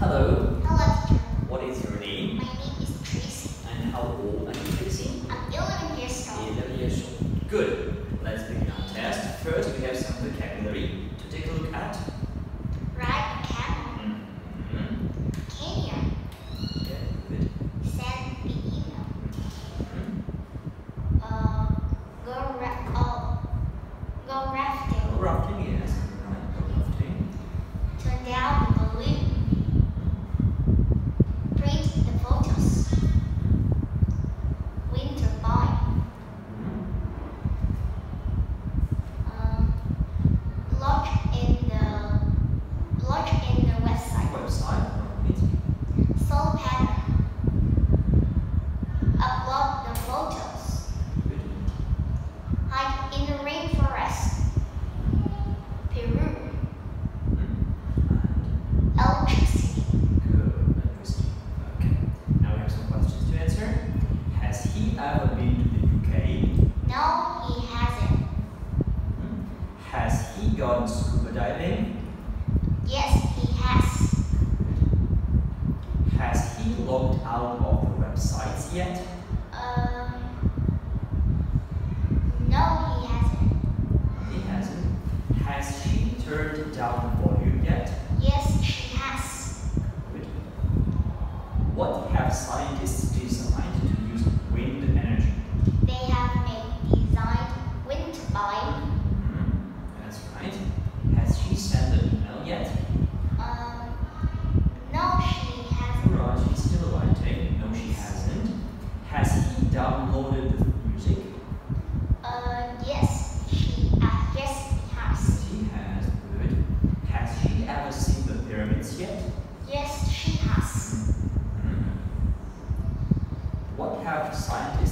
Hello. Hello, teacher. What is your name? My name is Tracy. And how old are you, Tracy? I'm 11 years old. 11 years old. Good. Let's begin our test. First, we have some vocabulary to take a look at. Ride a camel. Canyon. Yeah, good. Send the email. Mm-hmm. Go rafting. Go rafting, yes. Right, go rafting. Turn down the balloon. Print the photos. Wind turbine. Log in the website. Website, right. Solar panel. Upload the photos. Good. Hike in the rainforest. Peru. And Electricity. good. Interesting. Okay. Now we have some questions to answer. Has he ever been to the UK? No, he hasn't. Has he gone scuba diving? Yes, he has. Has he logged out of the websites yet? No, he hasn't. He hasn't. Has she turned down the volume yet? Yes, she has. Good. What have scientists designed to use wind energy? They have designed wind turbine. That's right. Has she sent an email yet? No, she hasn't. Right, she's still writing. No, she hasn't. Has he downloaded the music? Yes, yes, he has. He has. Good. Has she ever seen the pyramids yet? Yes, she has. What have scientists